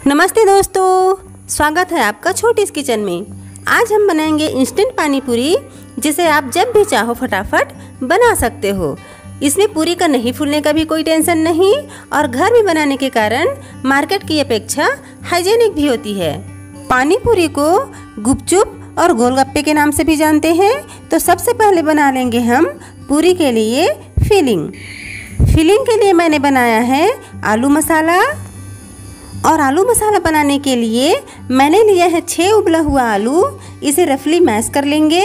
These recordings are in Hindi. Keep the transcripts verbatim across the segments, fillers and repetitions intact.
नमस्ते दोस्तों, स्वागत है आपका छोटीस किचन में। आज हम बनाएंगे इंस्टेंट पानी पूरी, जिसे आप जब भी चाहो फटाफट बना सकते हो। इसमें पूरी का नहीं फूलने का भी कोई टेंशन नहीं और घर में बनाने के कारण मार्केट की अपेक्षा हाइजेनिक भी होती है। पानी पूरी को गुपचुप और गोलगप्पे के नाम से भी जानते हैं। तो सबसे पहले बना लेंगे हम पूरी के लिए फिलिंग। फिलिंग के लिए मैंने बनाया है आलू मसाला, और आलू मसाला बनाने के लिए मैंने लिया है छः उबला हुआ आलू। इसे रफली मैश कर लेंगे।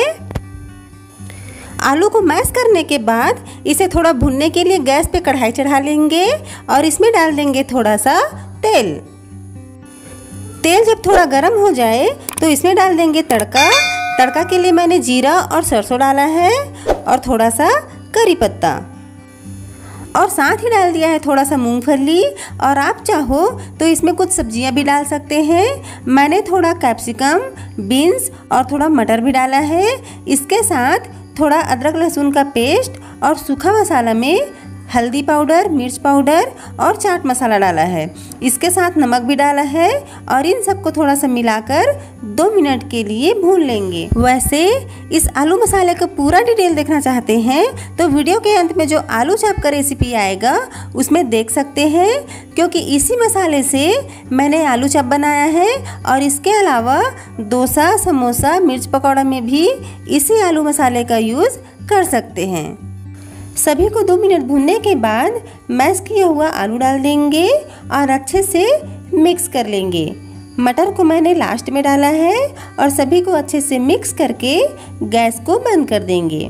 आलू को मैश करने के बाद इसे थोड़ा भुनने के लिए गैस पे कढ़ाई चढ़ा लेंगे और इसमें डाल देंगे थोड़ा सा तेल। तेल जब थोड़ा गर्म हो जाए तो इसमें डाल देंगे तड़का। तड़का के लिए मैंने जीरा और सरसों डाला है और थोड़ा सा करी पत्ता, और साथ ही डाल दिया है थोड़ा सा मूंगफली। और आप चाहो तो इसमें कुछ सब्जियां भी डाल सकते हैं। मैंने थोड़ा कैप्सिकम, बीन्स और थोड़ा मटर भी डाला है। इसके साथ थोड़ा अदरक लहसुन का पेस्ट और सूखा मसाला में हल्दी पाउडर, मिर्च पाउडर और चाट मसाला डाला है। इसके साथ नमक भी डाला है और इन सबको थोड़ा सा मिलाकर दो मिनट के लिए भून लेंगे। वैसे इस आलू मसाले का पूरा डिटेल देखना चाहते हैं तो वीडियो के अंत में जो आलू चाप का रेसिपी आएगा उसमें देख सकते हैं, क्योंकि इसी मसाले से मैंने आलू चाप बनाया है। और इसके अलावा डोसा, समोसा, मिर्च पकौड़ा में भी इसी आलू मसाले का यूज़ कर सकते हैं। सभी को दो मिनट भूनने के बाद मैश किया हुआ आलू डाल देंगे और अच्छे से मिक्स कर लेंगे। मटर को मैंने लास्ट में डाला है और सभी को अच्छे से मिक्स करके गैस को बंद कर देंगे।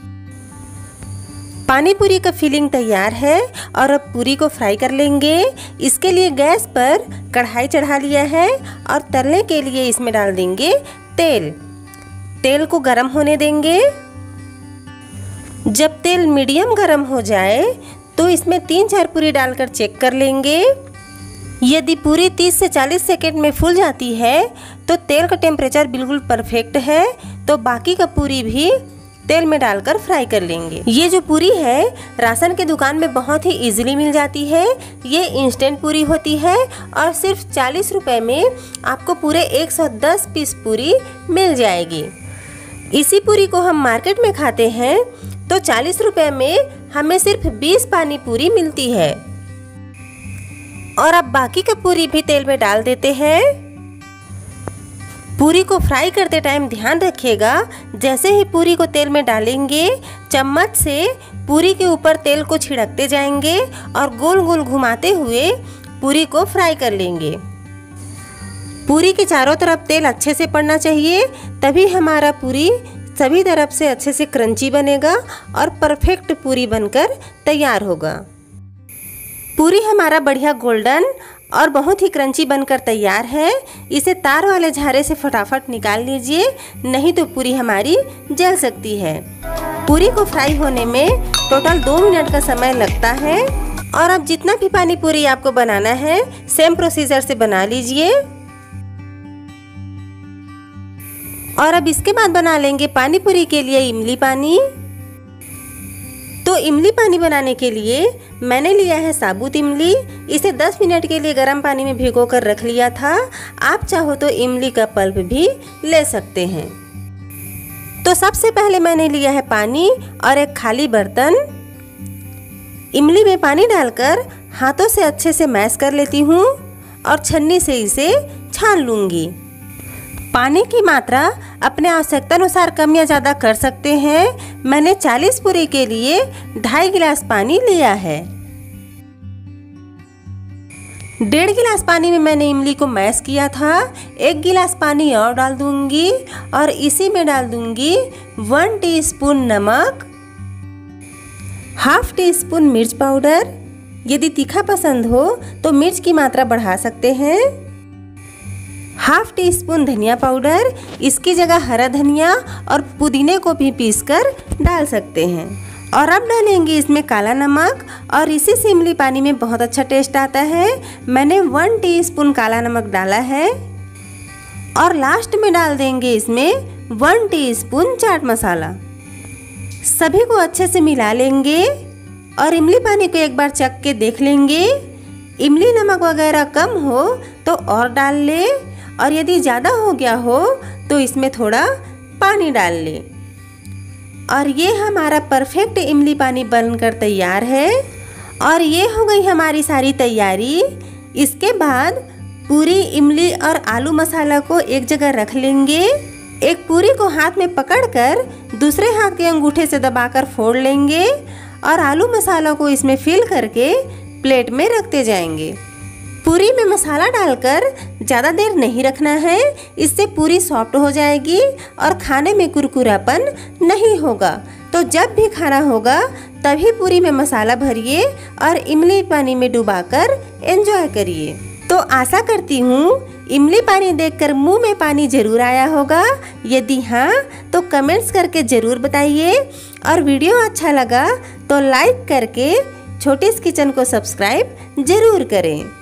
पानी पूरी का फिलिंग तैयार है और अब पूरी को फ्राई कर लेंगे। इसके लिए गैस पर कढ़ाई चढ़ा लिया है और तलने के लिए इसमें डाल देंगे तेल। तेल को गर्म होने देंगे। जब तेल मीडियम गर्म हो जाए तो इसमें तीन चार पूरी डालकर चेक कर लेंगे। यदि पूरी तीस से चालीस सेकंड में फूल जाती है तो तेल का टेम्परेचर बिल्कुल परफेक्ट है। तो बाकी का पूरी भी तेल में डालकर फ्राई कर लेंगे। ये जो पूरी है राशन के दुकान में बहुत ही इजीली मिल जाती है। ये इंस्टेंट पूरी होती है और सिर्फ चालीस रुपए में आपको पूरे एक सौ दस पीस पूरी मिल जाएगी। इसी पूरी को हम मार्केट में खाते हैं तो चालीस रुपए में हमें सिर्फ बीस पानी पूरी मिलती है। और अब बाकी का पूरी भी तेल में डाल देते हैं। पूरी को फ्राई करते टाइम ध्यान रखिएगा, जैसे ही पूरी को तेल में डालेंगे चम्मच से पूरी के ऊपर तेल को छिड़कते जाएंगे और गोल गोल घुमाते हुए पूरी को फ्राई कर लेंगे। पूरी के चारों तरफ तेल अच्छे से पड़ना चाहिए, तभी हमारा पूरी सभी तरफ से अच्छे से क्रंची बनेगा और परफेक्ट पूरी बनकर तैयार होगा। पूरी हमारा बढ़िया गोल्डन और बहुत ही क्रंची बनकर तैयार है। इसे तार वाले झारे से फटाफट निकाल लीजिए, नहीं तो पूरी हमारी जल सकती है। पूरी को फ्राई होने में टोटल दो मिनट का समय लगता है। और अब जितना भी पानी पूरी आपको बनाना है सेम प्रोसीजर से बना लीजिए। और अब इसके बाद बना लेंगे पानी पूरी के लिए इमली पानी। तो इमली पानी बनाने के लिए मैंने लिया है साबुत इमली। इसे दस मिनट के लिए गर्म पानी में भिगो कर रख लिया था। आप चाहो तो इमली का पल्प भी ले सकते हैं। तो सबसे पहले मैंने लिया है पानी और एक खाली बर्तन। इमली में पानी डालकर हाथों से अच्छे से मैश कर लेती हूँ और छन्नी से इसे छान लूँगी। पानी की मात्रा अपने आवश्यकता अनुसार कम या ज़्यादा कर सकते हैं। मैंने चालीस पूरी के लिए ढाई गिलास पानी लिया है। डेढ़ गिलास पानी में मैंने इमली को मैश किया था। एक गिलास पानी और डाल दूंगी और इसी में डाल दूंगी वन टीस्पून नमक, हाफ टी स्पून मिर्च पाउडर। यदि तीखा पसंद हो तो मिर्च की मात्रा बढ़ा सकते हैं। हाफ टी स्पून धनिया पाउडर, इसकी जगह हरा धनिया और पुदीने को भी पीसकर डाल सकते हैं। और अब डालेंगे इसमें काला नमक, और इसी से इमली पानी में बहुत अच्छा टेस्ट आता है। मैंने वन टीस्पून काला नमक डाला है। और लास्ट में डाल देंगे इसमें वन टीस्पून चाट मसाला। सभी को अच्छे से मिला लेंगे और इमली पानी को एक बार चख के देख लेंगे। इमली नमक वगैरह कम हो तो और डाल ले, और यदि ज़्यादा हो गया हो तो इसमें थोड़ा पानी डाल ले। और ये हमारा परफेक्ट इमली पानी बनकर तैयार है। और ये हो गई हमारी सारी तैयारी। इसके बाद पूरी इमली और आलू मसाला को एक जगह रख लेंगे। एक पूरी को हाथ में पकड़कर दूसरे हाथ के अंगूठे से दबाकर फोड़ लेंगे और आलू मसाला को इसमें फिल करके प्लेट में रखते जाएंगे। पूरी में मसाला डालकर ज़्यादा देर नहीं रखना है, इससे पूरी सॉफ्ट हो जाएगी और खाने में कुरकुरापन नहीं होगा। तो जब भी खाना होगा तभी पूरी में मसाला भरिए और इमली पानी में डुबाकर एंजॉय करिए। तो आशा करती हूँ इमली पानी देखकर मुंह में पानी जरूर आया होगा। यदि हाँ तो कमेंट्स करके ज़रूर बताइए, और वीडियो अच्छा लगा तो लाइक करके छोटीस किचन को सब्सक्राइब ज़रूर करें।